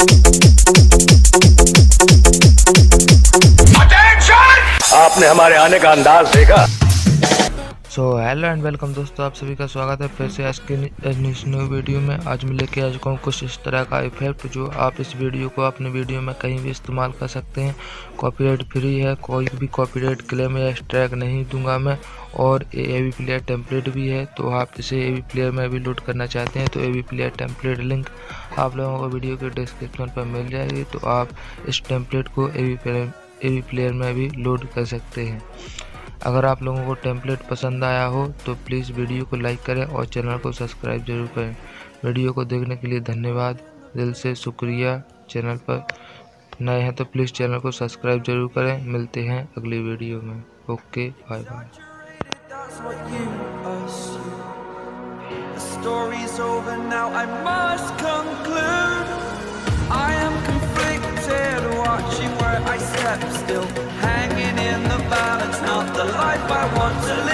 आपने हमारे आने का अंदाज देखा। सो हेलो एंड वेलकम दोस्तों, आप सभी का स्वागत है फिर से आज के न्यू वीडियो में। आज मैं लेके आ चुका हूँ कुछ इस तरह का इफेक्ट जो आप इस वीडियो को अपने वीडियो में कहीं भी इस्तेमाल कर सकते हैं। कॉपीराइट फ्री है, कोई भी कॉपीराइट क्लेम या स्ट्राइक नहीं दूंगा मैं। और एवी प्लेयर टेम्पलेट भी है, तो आप इसे एवी प्लेयर में भी लोड करना चाहते हैं तो एवी प्लेयर टेम्पलेट लिंक आप लोगों को वीडियो के डिस्क्रिप्शन पर मिल जाएगी। तो आप इस टेम्पलेट को एवी प्लेयर में भी लोड कर सकते हैं। अगर आप लोगों को टेम्पलेट पसंद आया हो तो प्लीज़ वीडियो को लाइक करें और चैनल को सब्सक्राइब जरूर करें। वीडियो को देखने के लिए धन्यवाद, दिल से शुक्रिया। चैनल पर नए हैं तो प्लीज़ चैनल को सब्सक्राइब जरूर करें। मिलते हैं अगली वीडियो में। Okay, bye bye. Watching where I step still, hanging in the balance, not the life I want to live.